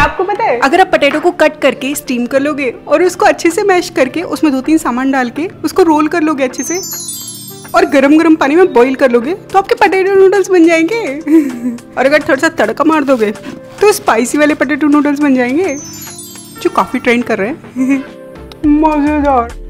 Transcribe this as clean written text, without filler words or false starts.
आपको पता है, अगर आप पोटैटो को कट करके स्टीम कर लोगे और उसको अच्छे से मैश करके उसमें 2-3 सामान डाल के उसको रोल कर लोगे अच्छे से और गरम गरम पानी में बॉईल कर लोगे तो आपके पोटैटो नूडल्स बन जाएंगे। और अगर थोड़ा सा तड़का मार दोगे तो स्पाइसी वाले पोटैटो नूडल्स बन जाएंगे जो काफी ट्रेंड कर रहे हैं। मजेदार।